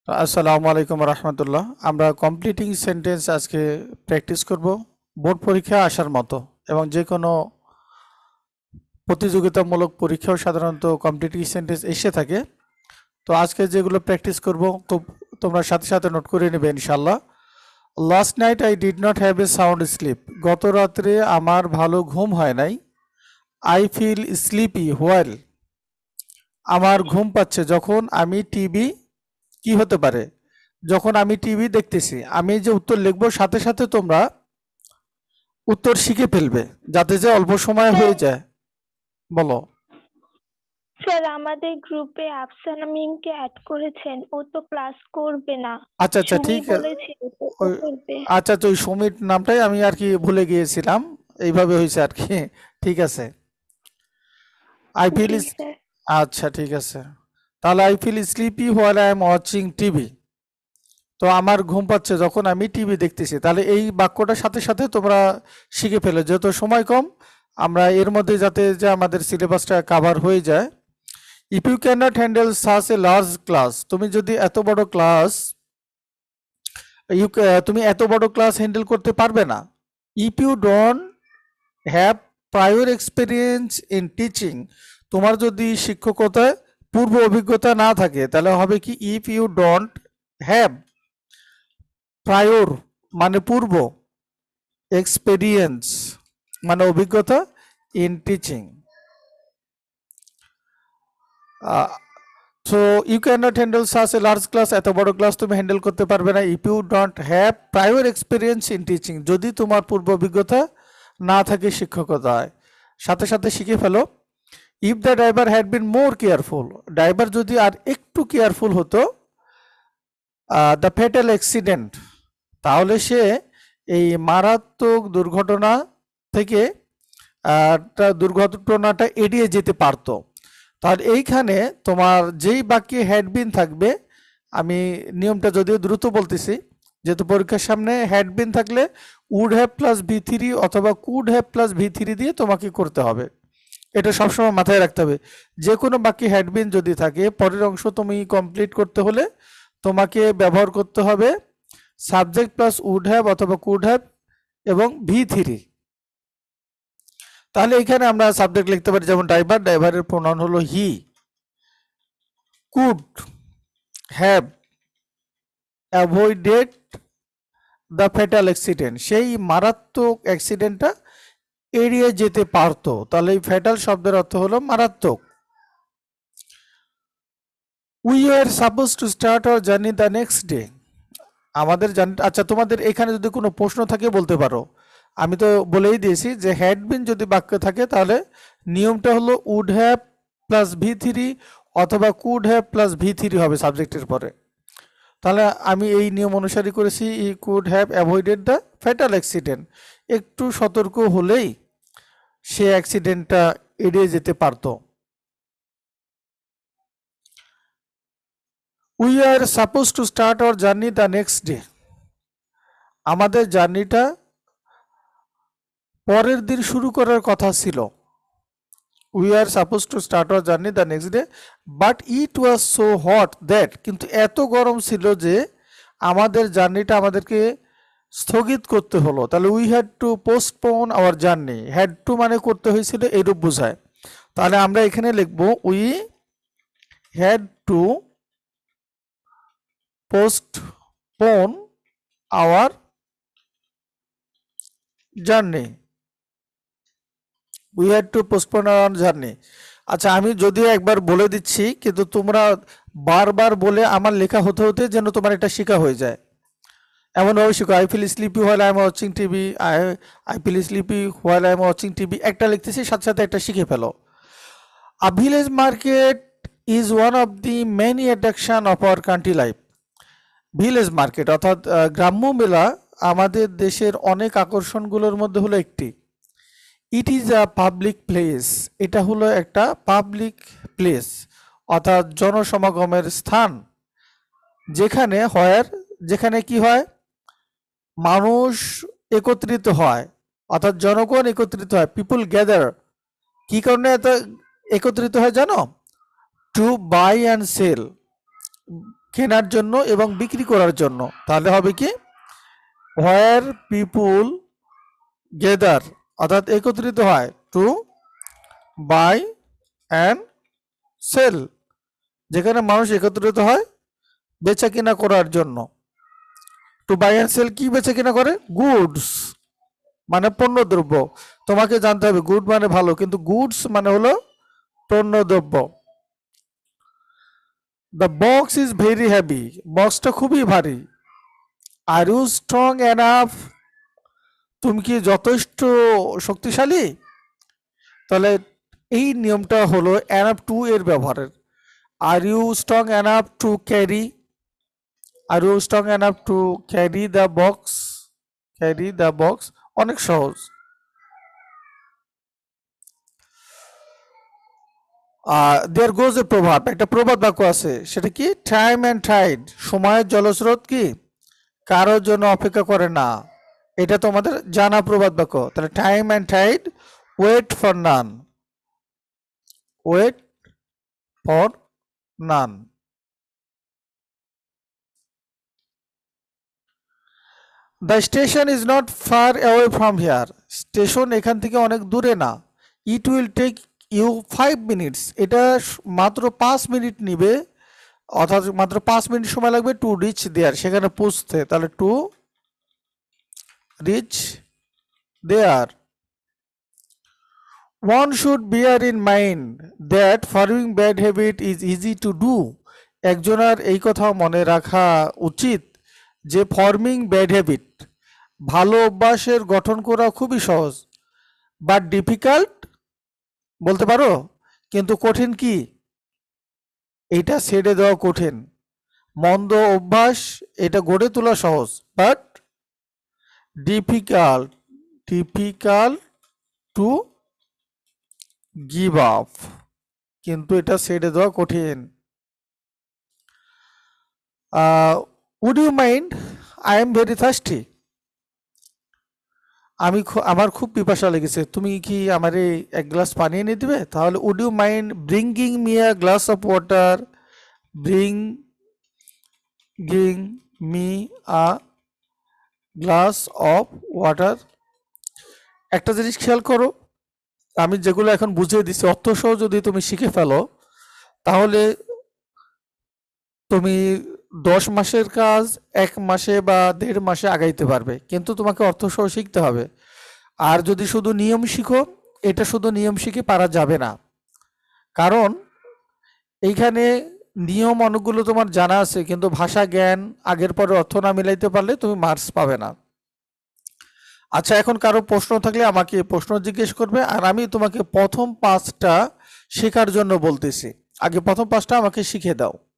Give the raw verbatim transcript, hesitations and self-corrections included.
আসসালামু আলাইকুম রহমতুল্লাহ। আমরা কমপ্লিটিং সেন্টেন্স আজকে প্র্যাকটিস করব বোর্ড পরীক্ষা আসার মতো, এবং যে কোনো প্রতিযোগিতামূলক পরীক্ষাও সাধারণত কমপ্লিটিং সেন্টেন্স এসে থাকে। তো আজকে যেগুলো প্র্যাকটিস করব খুব তোমরা সাথে সাথে নোট করে নেবে ইনশাল্লাহ। Last night I did not have a sound sleep. গত রাত্রে আমার ভালো ঘুম হয় নাই। I feel sleepy while. আমার ঘুম পাচ্ছে যখন আমি টিভি কি হতে পারে, যখন আমি টিভি দেখতেছি। আমি যে উত্তর লিখবো সাথে সাথে তোমরা উত্তর শিখে ফেলবে, যাতে যে অল্প সময় হয়ে যায়। বলো। স্যার, আমাদের গ্রুপে আফসানা মিমকে অ্যাড করেছেন, ও তো ক্লাস করবে না। আচ্ছা আচ্ছা সুমি ঠিক বলেছিল তো ও ওই করবে। আচ্ছা আচ্ছা ওই সুমির নামটাই আমি আর কি ভুলে গিয়েছিলাম, এইভাবে হয়েছে আর কি। ঠিক আছে, আই ফিল। G sir. আচ্ছা ঠিক আছে, তাহলে I feel sleepy while I am watching TV. তো আমার ঘুম পাচ্ছে যখন আমি টিভি দেখতেছি। তাহলে এই বাক্যটার সাথে সাথে তোমরা শিখে ফেলো, যেহেতু সময় কম আমরা এর মধ্যে যাতে যে আমাদের সিলেবাসটা কাভার হয়ে যায়। If you can not handle such a large class, তুমি যদি এত বড় ক্লাস ইউ তুমি এত বড় ক্লাস হ্যান্ডেল করতে পারবে না। If you don't have prior experience in teaching, তোমার যদি শিক্ষকতায় পূর্ব অভিজ্ঞতা না থাকে তাহলে হবে কি, if you don't have prior মানে পূর্ব, এক্সপেরিয়েন্স মানে অভিজ্ঞতা, in teaching. So you can not handle such a large class, এত বড় ক্লাস তুমি হ্যান্ডেল করতে পারবে না। If you don't have prior experience in teaching, যদি তোমার পূর্ব অভিজ্ঞতা না থাকে শিক্ষকতায়। সাথে সাথে শিখে ফেলো। If the driver had been more careful, driver যদি আর একটু কেয়ারফুল হতো, দ্য ফ্যাটাল অ্যাক্সিডেন্ট, তাহলে সে এই মারাত্মক দুর্ঘটনা থেকে দুর্ঘটনাটা এড়িয়ে যেতে পারতো। তাহলে এইখানে তোমার যেই বাক্যে হ্যাড বিন থাকবে, আমি নিয়মটা যদিও দ্রুত বলতেছি, যেহেতু পরীক্ষার সামনে হ্যাড বিন থাকলে would have plus V three অথবা could have plus V three দিয়ে তোমাকে করতে হবে। এটা সবসময় মাথায় রাখতে হবে। যে কোনো বাক্যে হ্যাড বিন যদি থাকে, পরের অংশ তুমি কমপ্লিট করতে হলে তোমাকে ব্যবহার করতে হবে সাবজেক্ট প্লাস উড হ্যাভ অথবা কুড হ্যাভ এবং ভি থ্রি। তাহলে এখানে আমরা সাবজেক্ট লিখতে পারি, যেমন ড্রাইভার, ড্রাইভারের প্রোনাউন হলো he. Could have avoided the fatal accident, সেই মারাত্মক অ্যাক্সিডেন্টটা এড়িয়ে যেতে পারতো। তাহলে এই ফ্যাটাল শব্দের অর্থ হলো মারাত্মক। We are supposed to start our journey the next day, আমাদের জার্নি। আচ্ছা, তোমাদের এখানে যদি কোনো প্রশ্ন থাকে বলতে পারো। আমি তো বলেই দিয়েছি যে হ্যাড বিন যদি বাক্য থাকে তাহলে নিয়মটা হলো would have plus V three অথবা could have plus V three হবে সাবজেক্টের পরে। তাহলে আমি এই নিয়ম অনুসারে করেছি, he could have avoided the fatal accident, একটু সতর্ক হলেই সে অ্যাক্সিডেন্টটা এড়িয়ে যেতে পারত। We are supposed to start our journey the next day, আমাদের জার্নিটা পরের দিন শুরু করার কথা ছিল। We are supposed to start our journey the next day but it was so hot that, কিন্তু এত গরম ছিল যে আমাদের জার্নিটা আমাদেরকে স্থগিত করতে হলো। তাহলে we had to postpone our journey, had to মানে করতে হয়েছিল এরূপ বোঝায়। তাহলে আমরা এখানে লিখব we had to postpone our journey, we had to postpone our journey. আচ্ছা, আমি যদিও একবার বলে দিচ্ছি, কিন্তু তোমরা বারবার বলে আমার লেখা হতে হতে যেন তোমার এটা শেখা হয়ে যায়, এমনভাবে শিখো। I feel sleepy while I am watching TV, I I feel sleepy while I am watching TV, একটা লিখতেছি সাথে সাথে একটা শিখে ফেলো। A village market is one of the many attraction of our country life. Village market অর্থাৎ গ্রাম্য মেলা আমাদের দেশের অনেক আকর্ষণগুলোর মধ্যে হলো একটি। It is a public place, এটা হলো একটা পাবলিক প্লেস অর্থাৎ জনসমাগমের স্থান, যেখানে হয়, যেখানে কি হয়, মানুষ একত্রিত হয় অর্থাৎ জনগণ একত্রিত হয়, পিপুল গ্যাদার। কি কারণে এত একত্রিত হয় জানো? টু বাই অ্যান্ড সেল, কেনার জন্য এবং বিক্রি করার জন্য। তাহলে হবে কি হোয়ার পিপুল গেদার, অর্থাৎ একত্রিত হয়, টু বাই অ্যান্ড সেল, যেখানে মানুষ একত্রিত হয় বেচা কিনা করার জন্য। টু বাই অ্যান্ড সেল কি বেচা কিনা করে? গুডস মানে পণ্যদ্রব্য। তোমাকে জানতে হবে গুড মানে ভালো, কিন্তু গুডস মানে হলো পণ্যদ্রব্য। The box is very heavy, বক্সটা খুবই ভারী। আর ইউ স্ট্রং এনাফ, তুমি কি যথেষ্ট শক্তিশালী? তাহলে এই নিয়মটা হলো এনাফ টু এর ব্যবহারের। Are you strong enough to carry, are you strong enough to carry the box, carry the box অনেক সহজ। দেয়ার গোজ এ প্রভাব, একটা প্রবাদ বাক্য আছে, সেটা কি? টাইম অ্যান্ড টাইড, সময়ের জলস্রোত কি কারোর জন্য অপেক্ষা করে না। এটা তোমাদের জানা প্রবাদ বাক্য। তাহলে time and tide wait for none, wait for none. The station is not far away from here, station এখান থেকে অনেক দূরে না। It will take you five minutes, এটা মাত্র পাঁচ মিনিট নিবে, অর্থাৎ মাত্র পাঁচ মিনিট সময় লাগবে টু রিচ দেয়ার, সেখানে পৌঁছতে। তাহলে to reach there. One should bear in mind that forming bad habit is easy to do, একজনের এই কথা মনে রাখা উচিত যে ফর্মিং ব্যাড হ্যাবিট, ভালো অভ্যাসের গঠন করা খুবই সহজ। বাট ডিফিকাল্ট, বলতে পারো, কিন্তু কঠিন কি? এইটা ছেড়ে দেওয়া কঠিন। মন্দ অভ্যাস এটা গড়ে তোলা সহজ, but difficult, difficult to give up, কিন্তু এটা ছেড়ে দেওয়া কঠিন। Would you mind, I am very thirsty, আমি আমার খুব পিপাসা লেগেছে, তুমি কি আমার এক গ্লাস পানি এনে দিবে? তাহলে would you mind bringing me a glass of water, bringing me a glass of water. একটা জিনিস খেয়াল করো, আমি যেগুলো এখন বুঝিয়ে দিচ্ছি অর্থ সহ যদি তুমি শিখে ফেলো, তাহলে তুমি দশ মাসের কাজ এক মাসে বা দেড় মাসে আগাইতে পারবে, কিন্তু তোমাকে অর্থ সহ শিখতে হবে। আর যদি শুধু নিয়ম শিখো, এটা শুধু নিয়ম শিখে পারা যাবে না, কারণ এইখানে নিয়ম অনেকগুলো তোমার জানা আছে, কিন্তু ভাষা জ্ঞান আগের পরে অর্থ না মিলাইতে পারলে তুমি মার্কস পাবে না। আচ্ছা, এখন কারো প্রশ্ন থাকলে আমাকে প্রশ্ন জিজ্ঞেস করবে, আর আমি তোমাকে প্রথম পাঁচটা শেখার জন্য বলতেছি। আগে প্রথম পাঁচটা আমাকে শিখে দাও।